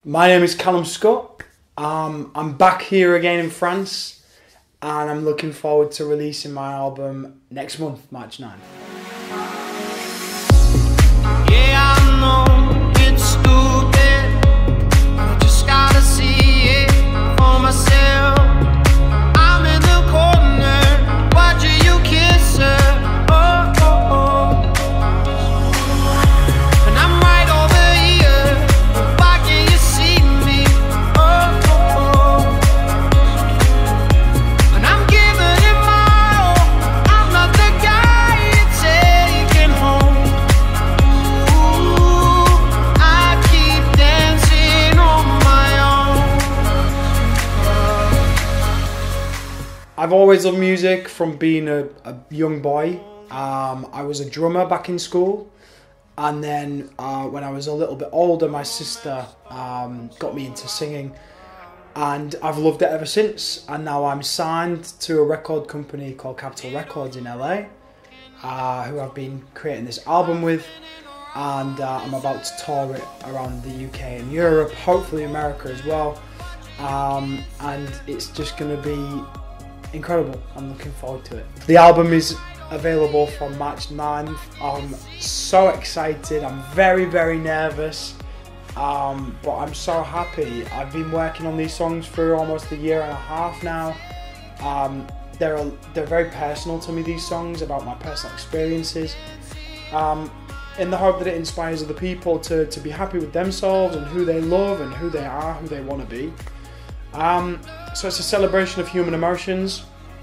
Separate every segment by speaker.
Speaker 1: My name is Callum Scott. I'm back here again in France, and I'm looking forward to releasing my album next month, March 9th.
Speaker 2: Yeah, I know it's stupid. I just gotta see it for myself. I'm in the corner watching you kiss her. Oh, oh, oh. And I'm right over here. Why can't you see me? Oh, oh, oh. And I'm giving it my all. I'm not the guy you're taking home. I keep dancing on my own.
Speaker 1: I've always loved music from being a young boy. I was a drummer back in school, and then when I was a little bit older, my sister got me into singing, and I've loved it ever since. And now I'm signed to a record company called Capitol Records in LA, who I've been creating this album with, and I'm about to tour it around the UK and Europe, hopefully America as well, and it's just going to be incredible. I'm looking forward to it. The album is available from March 9th. I'm so excited. I'm very, very nervous, but I'm so happy. I've been working on these songs for almost a year and a half now. They're very personal to me, these songs, about my personal experiences, in the hope that it inspires other people to be happy with themselves and who they love and who they are, who they want to be. So it's a celebration of human emotions,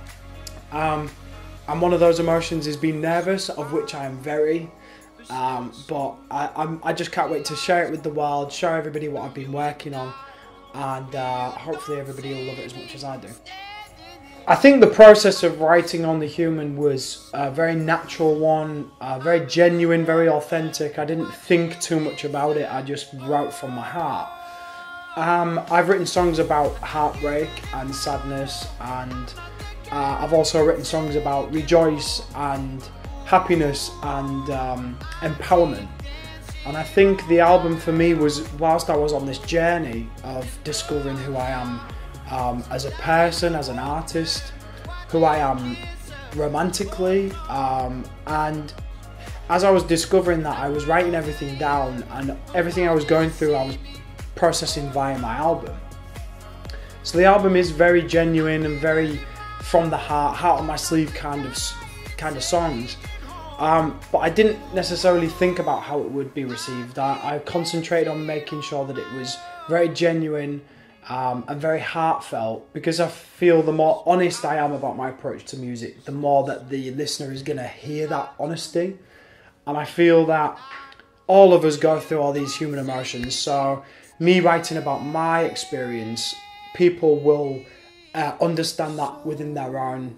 Speaker 1: and one of those emotions is being nervous, of which I am very, but I just can't wait to share it with the world, show everybody what I've been working on, and hopefully everybody will love it as much as I do. I think the process of writing On the Human was a very natural one, very genuine, very authentic. I didn't think too much about it, I just wrote from my heart. I've written songs about heartbreak and sadness, and I've also written songs about rejoice and happiness and empowerment. And I think the album for me was, whilst I was on this journey of discovering who I am as a person, as an artist, who I am romantically, and as I was discovering that, I was writing everything down, and everything I was going through I was processing via my album. So the album is very genuine and very from the heart on my sleeve kind of songs. But I didn't necessarily think about how it would be received. I concentrated on making sure that it was very genuine and very heartfelt, because I feel the more honest I am about my approach to music, the more that the listener is going to hear that honesty. And I feel that all of us go through all these human emotions, so me writing about my experience, people will understand that within their own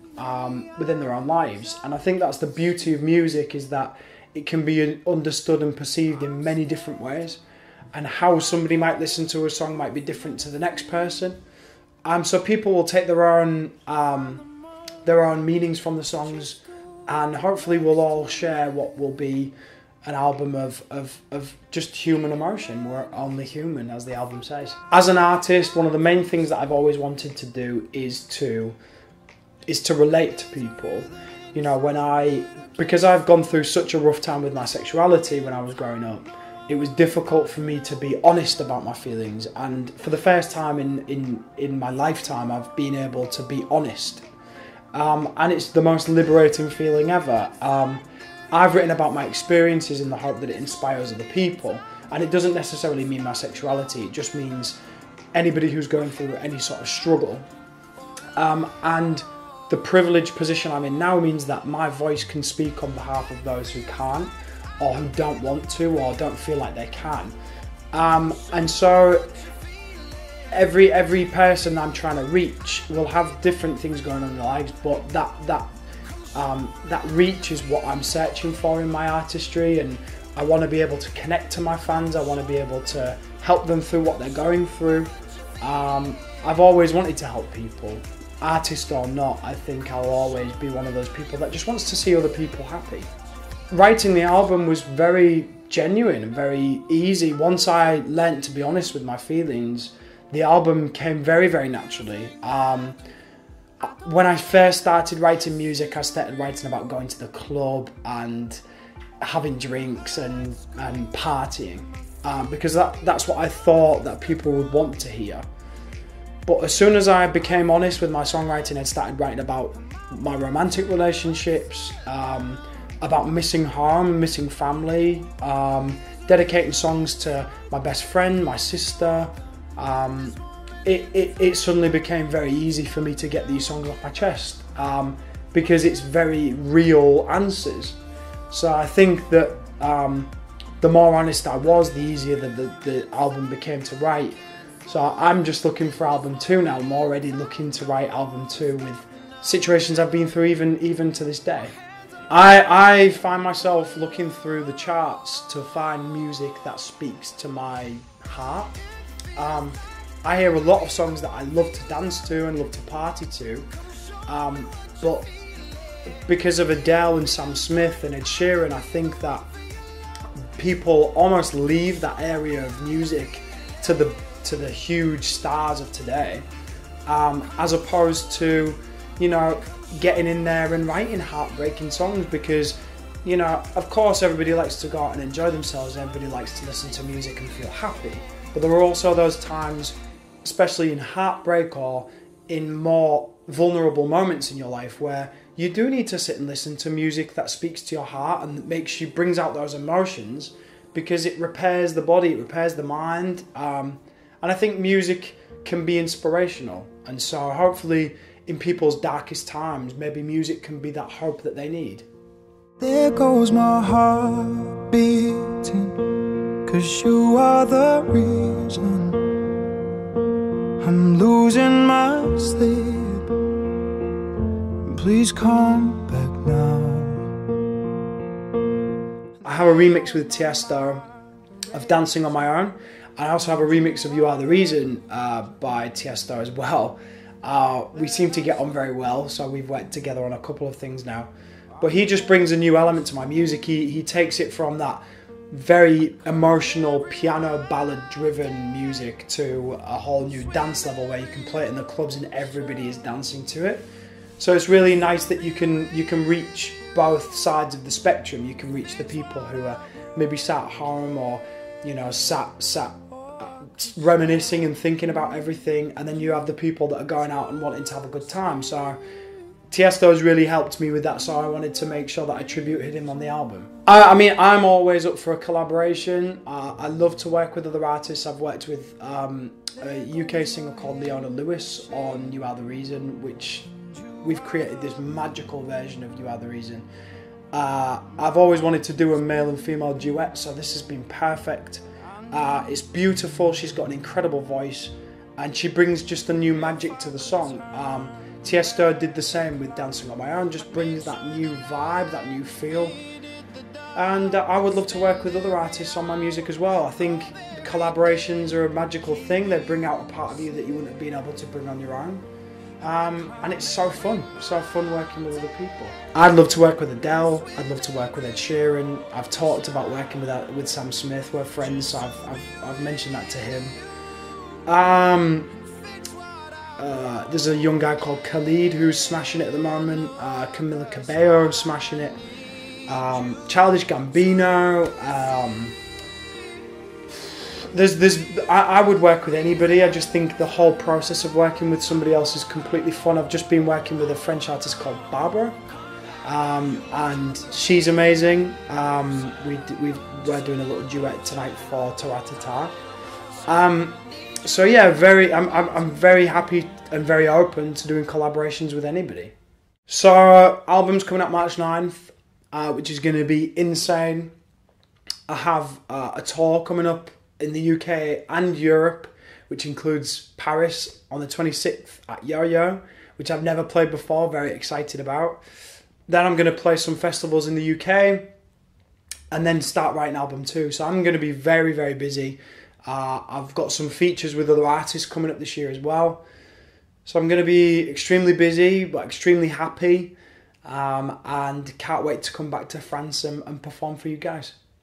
Speaker 1: lives. And I think that's the beauty of music, is that it can be understood and perceived in many different ways, and how somebody might listen to a song might be different to the next person. So people will take their own meanings from the songs, and hopefully we'll all share what will be an album of just human emotion. We're only human, as the album says. As an artist, one of the main things that I've always wanted to do is to relate to people. You know, because I've gone through such a rough time with my sexuality when I was growing up, it was difficult for me to be honest about my feelings, and for the first time in my lifetime, I've been able to be honest. And it's the most liberating feeling ever. I've written about my experiences in the hope that it inspires other people, and it doesn't necessarily mean my sexuality, it just means anybody who's going through any sort of struggle. And the privileged position I'm in now means that my voice can speak on behalf of those who can't, or who don't want to, or don't feel like they can. And so every person I'm trying to reach will have different things going on in their lives, but that reach is what I'm searching for in my artistry, and I want to be able to connect to my fans. I want to be able to help them through what they're going through. I've always wanted to help people, artist or not. I think I'll always be one of those people that just wants to see other people happy. Writing the album was very genuine and very easy. Once I learnt to be honest with my feelings, the album came very, very naturally. When I first started writing music, I started writing about going to the club and having drinks and partying, because that's what I thought that people would want to hear. But as soon as I became honest with my songwriting and started writing about my romantic relationships, about missing home, missing family, dedicating songs to my best friend, my sister, it suddenly became very easy for me to get these songs off my chest, because it's very real answers. So I think that the more honest I was, the easier the album became to write. So I'm just looking for album 2 now. I'm already looking to write album 2 with situations I've been through even to this day. I find myself looking through the charts to find music that speaks to my heart. I hear a lot of songs that I love to dance to and love to party to, but because of Adele and Sam Smith and Ed Sheeran, I think that people almost leave that area of music to the huge stars of today, as opposed to, you know, getting in there and writing heartbreaking songs, because, you know, of course everybody likes to go out and enjoy themselves, everybody likes to listen to music and feel happy, but there are also those times, especially in heartbreak or in more vulnerable moments in your life, where you do need to sit and listen to music that speaks to your heart and brings out those emotions, because it repairs the body, it repairs the mind, and I think music can be inspirational. And so hopefully in people's darkest times, maybe music can be that hope that they need.
Speaker 3: There goes my heart beating, 'cause you are the reason I'm losing my sleep. Please come back now.
Speaker 1: I have a remix with Tiesto of Dancing on My Own. I also have a remix of You Are The Reason by Tiesto as well. We seem to get on very well, so we've worked together on a couple of things now. But he just brings a new element to my music. He takes it from that very emotional piano ballad driven music to a whole new dance level where you can play it in the clubs and everybody is dancing to it. So it's really nice that you can reach both sides of the spectrum. You can reach the people who are maybe sat at home or, you know, sat reminiscing and thinking about everything, and then you have the people that are going out and wanting to have a good time. So Tiesto has really helped me with that, so I wanted to make sure that I tributed him on the album. I mean, I'm always up for a collaboration. I love to work with other artists. I've worked with a UK singer called Leona Lewis on You Are The Reason, which we've created this magical version of You Are The Reason. I've always wanted to do a male and female duet, so this has been perfect. It's beautiful, she's got an incredible voice, and she brings just a new magic to the song. Tiesto did the same with Dancing on My Own, just brings that new vibe, that new feel. And I would love to work with other artists on my music as well. I think collaborations are a magical thing. They bring out a part of you that you wouldn't have been able to bring on your own. And it's so fun working with other people. I'd love to work with Adele, I'd love to work with Ed Sheeran. I've talked about working with Sam Smith, we're friends, so I've mentioned that to him. There's a young guy called Khalid who's smashing it at the moment, Camila Cabello smashing it, Childish Gambino, I would work with anybody. I just think the whole process of working with somebody else is completely fun. I've just been working with a French artist called Barbara, and she's amazing. We're doing a little duet tonight for Taratata. So yeah, I'm very happy and very open to doing collaborations with anybody. So album's coming out March 9th, which is going to be insane. I have a tour coming up in the UK and Europe, which includes Paris on the 26th at Yo-Yo, which I've never played before, very excited about. Then I'm going to play some festivals in the UK and then start writing album 2. So I'm going to be very, very busy. I've got some features with other artists coming up this year as well. So I'm going to be extremely busy, but extremely happy, and can't wait to come back to France and perform for you guys.